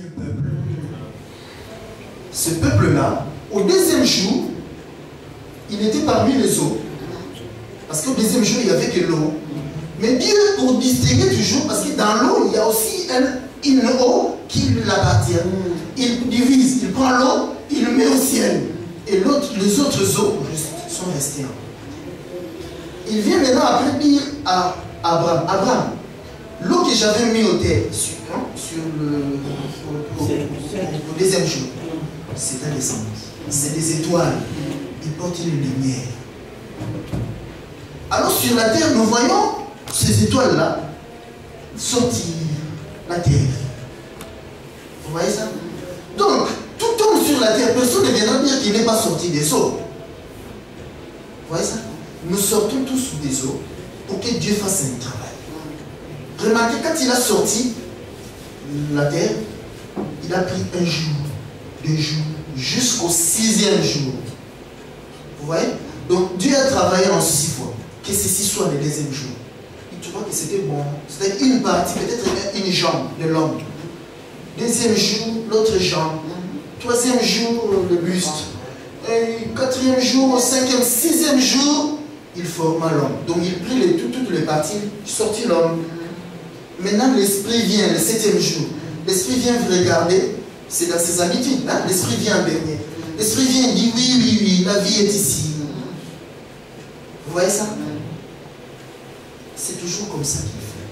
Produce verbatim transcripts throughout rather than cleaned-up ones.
un peuple. Ce peuple-là, au deuxième jour, il était parmi les eaux. Parce qu'au deuxième jour, il n'y avait que l'eau. Mais Dieu, pour distinguer toujours, parce que dans l'eau, il y a aussi un, une eau qui lui appartient. Il divise, il prend l'eau, il le met au ciel. Et les autres eaux sont restées. Il vient maintenant après dire à Abraham, Abraham, l'eau que j'avais mis au terre sur, hein, sur le, au, au, au deuxième jour, c'est un descendant. C'est des étoiles. Ils portent une lumière. Alors sur la terre, nous voyons ces étoiles-là sortir la terre. Vous voyez ça? Donc, tout homme sur la terre, personne ne viendra dire qu'il n'est pas sorti des eaux. Vous voyez ça? Nous sortons tous des eaux pour que Dieu fasse un travail. Remarquez, quand il a sorti la terre, il a pris un jour, deux jours, jusqu'au sixième jour. Vous voyez? Donc Dieu a travaillé en six fois. Que ceci soit le deuxième jour. Et tu vois que c'était bon. C'était une partie, peut-être une jambe de l'homme. Deuxième jour, l'autre jambe. Troisième jour, le buste. Et quatrième jour, cinquième, sixième jour, il forma l'homme. Donc il prit les, tout, toutes les parties, sortit l'homme. Maintenant l'esprit vient le septième jour. L'esprit vient regarder, c'est dans ses habitudes. Hein? L'esprit vient en dernier. L'esprit vient et dit oui, oui, oui, la vie est ici. Vous voyez ça? C'est toujours comme ça qu'il fait.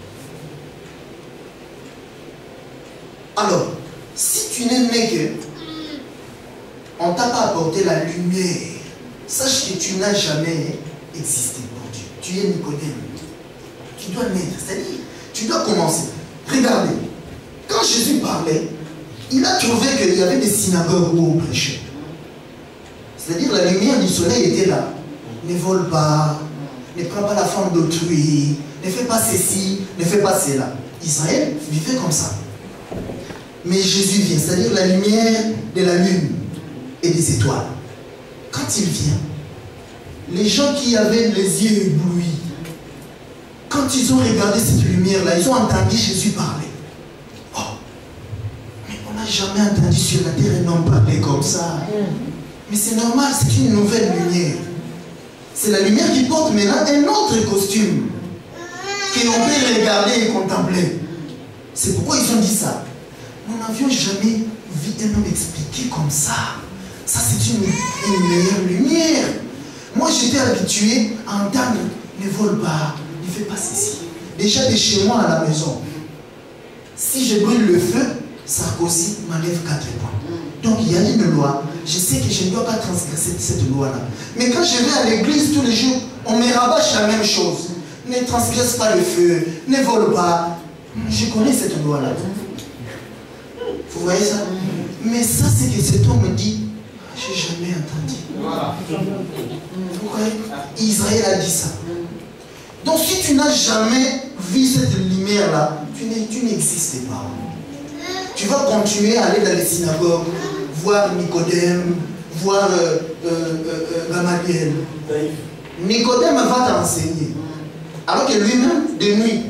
Alors, si tu n'es né que, on ne t'a pas apporté la lumière, sache que tu n'as jamais existé pour Dieu. Tu es Nicodème. Tu dois naître, c'est-à-dire, tu dois commencer. Regardez, quand Jésus parlait, il a trouvé qu'il y avait des synagogues où on prêchait. C'est-à-dire, la lumière du soleil était là. Ne vole pas, ne prends pas la femme d'autrui, ne fais pas ceci, ne fais pas cela. Israël vivait comme ça. Mais Jésus vient, c'est-à-dire la lumière de la lune et des étoiles. Quand il vient, les gens qui avaient les yeux éblouis, quand ils ont regardé cette lumière-là, ils ont entendu Jésus parler. Oh, mais on n'a jamais entendu sur la terre un homme parler comme ça. Mais c'est normal, c'est une nouvelle lumière. C'est la lumière qui porte maintenant un autre costume que l'on peut regarder et contempler. C'est pourquoi ils ont dit ça. Nous n'avions jamais vu un homme expliquer comme ça. Ça, c'est une, une meilleure lumière. Moi, j'étais habitué à entendre ne vole pas, ne fais pas ceci. Déjà de chez moi à la maison, si je brûle le feu, Sarkozy m'enlève quatre points. Donc il y a une loi. Je sais que je ne dois pas transgresser cette loi-là. Mais quand je vais à l'église tous les jours, on me rabâche la même chose. Ne transgresse pas le feu, ne vole pas. Je connais cette loi-là. Vous voyez ça? Mais ça, c'est que cet homme me dit, j'ai jamais entendu. Vous voyez? Israël a dit ça. Donc si tu n'as jamais vu cette lumière-là, tu n'existes pas. Tu vas continuer à aller dans les synagogues, voir Nicodème, voir euh, euh, euh, Gamaliel. Nicodème va t'enseigner. Alors que lui-même, de nuit,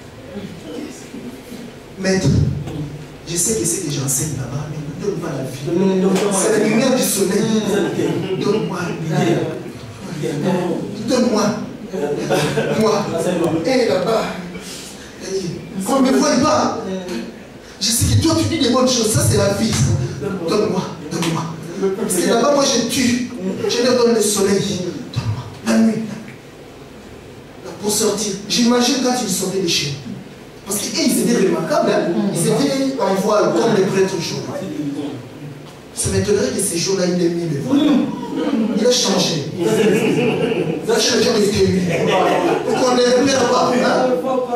maître, je sais que c'est que j'enseigne là-bas, mais ne donne pas la vie. C'est la lumière du soleil. Donne-moi la lumière. Donne-moi. Moi. Et là-bas. Qu'on ne me voit pas. Je sais que toi tu dis des bonnes choses, ça c'est la vie. Donne-moi, donne-moi. Parce que là-bas moi je tue. Je leur donne le soleil. Donne-moi. La nuit. Pour sortir. J'imagine quand ils sortaient de chez nous. Parce qu'ils étaient remarquables. Hein? Ils étaient en voile comme les prêtres aujourd'hui. Ça m'étonnerait que ces jours-là il ait mis le voile. Il a changé. Il a changé de tenue. Pour qu'on ne les repère pas. Hein?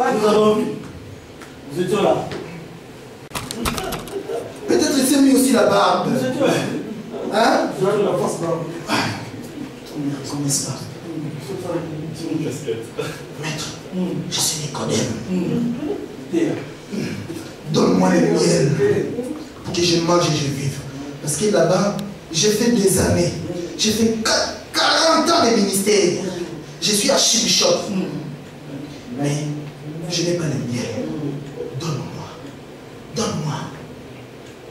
Vous étiez là. Peut-être il s'est mis aussi la barbe. Hein? Vous avez la face barbe. On ne me reconnaisse pas. Maître, je suis Nicodème. Donne-moi le miel pour que je mange et je vive. Parce que là-bas, j'ai fait des années. J'ai fait quarante ans de ministère. Je suis archibishop. Mais je n'ai pas le miel. Donne-moi. Donne-moi.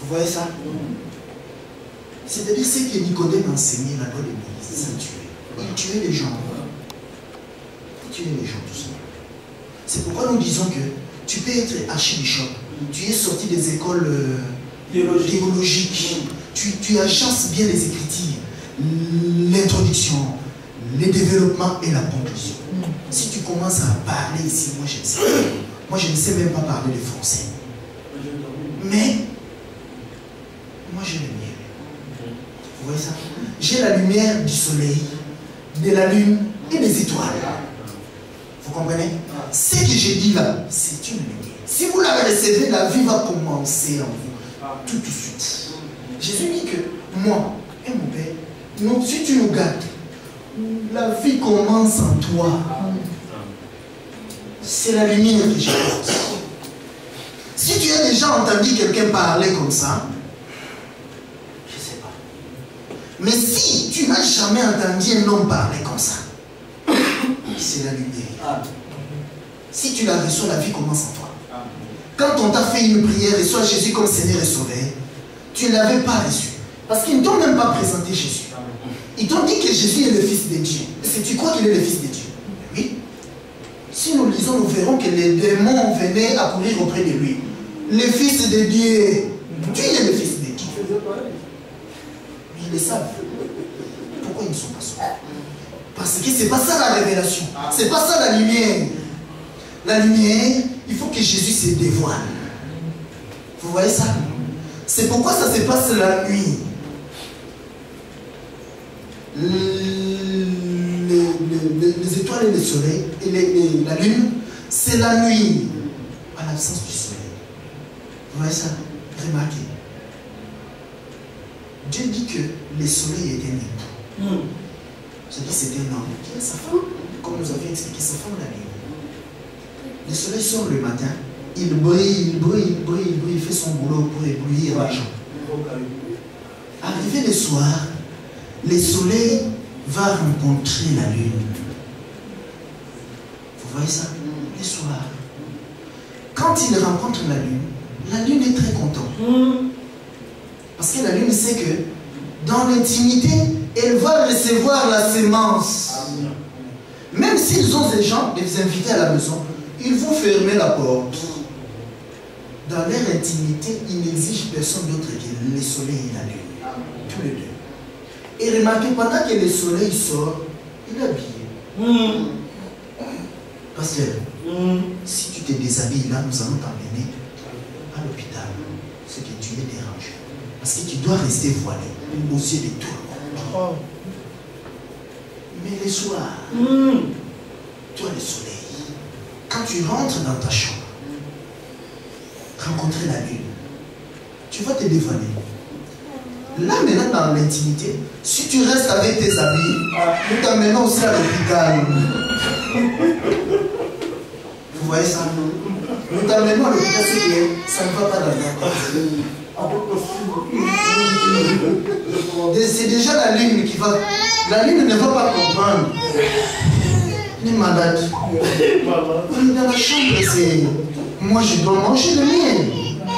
Vous voyez ça? C'est-à-dire ce que Nicodème enseignait la loi de Moïse, ça tuait. Il tuait les gens. Il tuait les gens tout simplement. C'est pourquoi nous disons que tu peux être archibishop, tu es sorti des écoles euh, théologiques, tu, tu agences bien les écritures, l'introduction, le développement et la conclusion. Si tu commences à parler ici, moi je ne sais pas. Moi je ne sais même pas parler le français. Mais, moi j'ai le mien. Vous voyez ça? J'ai la lumière du soleil, de la lune et des étoiles. Vous comprenez? Ce que j'ai dit là, c'est une lumière. Si vous la recevez, la vie va commencer en vous. Tout de suite. Jésus dit que moi et mon Père, nous, si tu nous gardes, la vie commence en toi. C'est la lumière que j'apporte. Si tu as déjà entendu quelqu'un parler comme ça, je ne sais pas. Mais si tu n'as jamais entendu un homme parler comme ça, c'est la lumière. Si tu la reçois, la vie commence en toi. Quand on t'a fait une prière, reçois Jésus comme Seigneur et Sauveur, tu ne l'avais pas reçu. Parce qu'ils ne t'ont même pas présenté Jésus. Ils t'ont dit que Jésus est le Fils de Dieu. Est-ce que tu crois qu'il est le Fils de Dieu? Oui. Si nous lisons, nous verrons que les démons venaient accourir auprès de lui. Le Fils de Dieu. Tu es le Fils de Dieu. Mais ils le savent. Pourquoi ils ne sont pas sauvés? Parce que ce n'est pas ça la révélation. Ce n'est pas ça la lumière. La lumière, il faut que Jésus se dévoile. Vous voyez ça? C'est pourquoi ça se passe la nuit. Les, les, les étoiles et le soleil, et les, les, la lune, c'est la nuit, à l'absence du soleil. Vous voyez ça? Remarquez. Dieu dit que le soleil est un époux. Mm. C'est-à-dire c'est un homme qui a sa femme, comme nous avions expliqué, sa femme la nuit. Le soleil sort le matin, il brille, il brille, il brille, il brille, il fait son boulot pour éblouir les gens. Arrivé le soir, le soleil va rencontrer la lune. Vous voyez ça? Le soir. Quand il rencontre la lune, la lune est très contente. Parce que la lune sait que dans l'intimité, elle va recevoir la sémence. Même s'ils ont des gens, les invités à la maison, ils vont fermer la porte. Dans leur intimité, ils n'exigent personne d'autre que le soleil et la lune. Tous les deux. Et remarquez, pendant que le soleil sort, il est habillé. Mm. Parce que mm. si tu te déshabilles là, nous allons t'emmener à l'hôpital. C'est que tu es dérangé. Parce que tu dois rester voilé aux yeux de tout le monde. Oh. Mais le soir, mm. toi le soleil, quand tu rentres dans ta chambre, rencontrer la lune, tu vas te dévoiler. Là maintenant dans l'intimité, si tu restes avec tes amis, nous t'emmenons aussi à l'hôpital. Vous voyez ça? Nous t'emmenons à l'hôpital, c'est que ça ne va pas dans le temps. C'est déjà la lune qui va. La lune ne va pas comprendre. Il est malade. On est dans la chambre, c'est. Moi je dois manger le mien.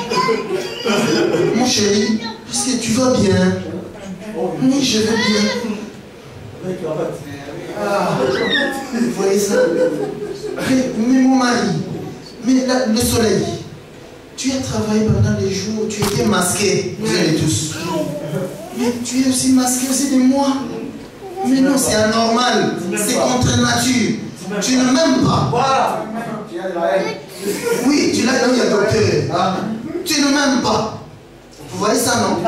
Mon chéri, est-ce que tu vas bien? Oui, je vais bien. Ah, vous voyez ça? Mais, mais mon mari, mais la, le soleil, tu as travaillé pendant des jours, tu étais masqué, vous allez tous. Mais tu es aussi masqué aussi de moi. Mais non, c'est anormal, c'est contre nature. Tu ne m'aimes pas. Oui, tu l'as dit à docteur. Tu ne m'aimes pas. Vous voyez ça, non?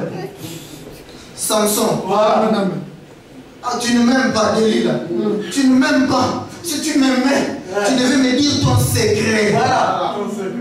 Samson. Ah, tu ne m'aimes pas, Delilah. Tu ne m'aimes pas. Si tu m'aimais, tu devais me dire ton secret. Voilà.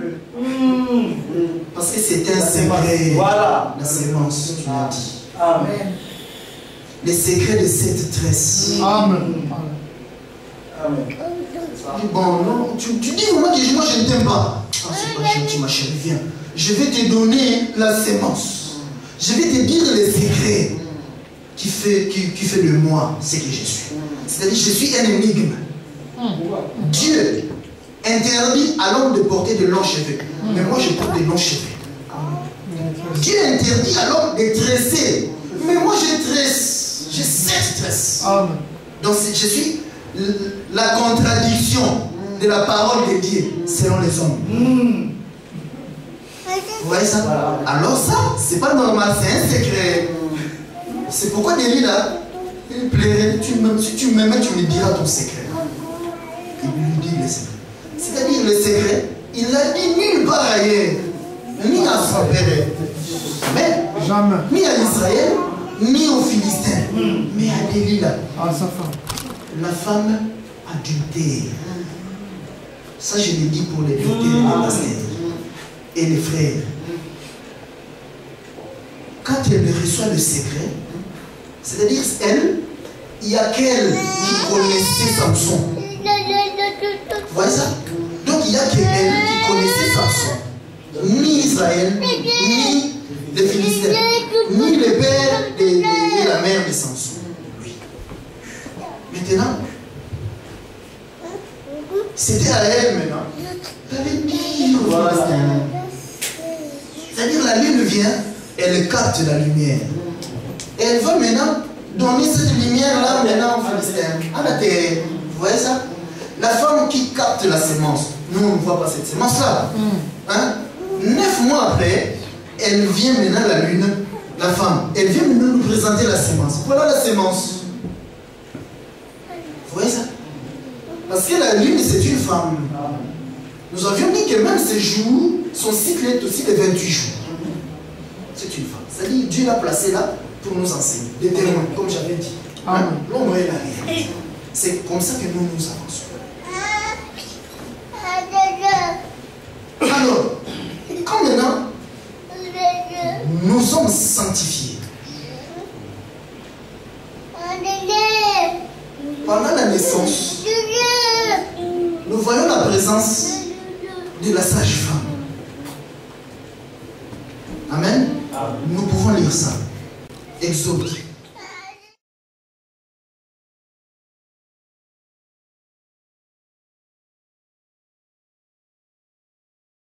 Parce que c'est un secret. Voilà. La sémence, tu l'as dit. Amen. Les secrets de cette tresse. Amen. Amen. Bon, non, tu, tu dis moi que moi je ne t'aime pas. Ah, c'est pas gentil, ma chérie, viens. Je vais te donner la sémence. Je vais te dire les secrets qui fait, qui, qui fait de moi ce que je suis. C'est-à-dire je suis un énigme. Dieu interdit à l'homme de porter de longs cheveux. Mais moi je porte de longs cheveux. Dieu interdit à l'homme de tresser. Mais moi je tresse. J'ai sept tresses. Amen. Donc je suis la contradiction de la parole de Dieu selon les hommes. Mm. Vous voyez ça? Alors ça, c'est pas normal, c'est un secret. C'est pourquoi Delilah, il plairait, tu me, si tu m'aimes, tu me diras ton secret. Il lui dit le secret. C'est-à-dire le secret, il l'a dit nulle part ailleurs. Ni à son père. Mais, jamais. Ni à Israël, ni aux Philistins. Mm. Mais à Delilah. À sa femme. La femme adultère. Ça, je l'ai dit pour les docteurs et les pasteurs et les frères. Quand elle reçoit le secret, c'est-à-dire elle, il y a qu'elle qui connaissait Samson. Vous voyez ça? Donc il n'y a qu'elle qui connaissait Samson. Ni Israël, ni les Philistins, ni le père et la mère de Samson. Oui. Maintenant, c'était à elle maintenant. Elle dit, voilà. C'est-à-dire la lune vient, elle capte la lumière. Et elle va maintenant donner cette lumière-là maintenant aux Philistins, à la terre. Vous voyez ça? La femme qui capte la sémence, nous on ne voit pas cette sémence-là. Hein? Neuf mois après, elle vient maintenant la lune, la femme, elle vient maintenant nous présenter la sémence. Voilà la sémence. Vous voyez ça? Parce que la lune, c'est une femme. Nous avions dit que même ces jours, son cycle est aussi de vingt-huit jours. C'est une femme. C'est-à-dire Dieu l'a placée là pour nous enseigner. Des témoins, comme j'avais dit. Hein? L'ombre est la réalité. C'est comme ça que nous nous avançons. Alors, quand maintenant, nous sommes sanctifiés. Pendant la naissance, nous voyons la présence de la sage-femme. Amen. Nous pouvons lire ça. Exode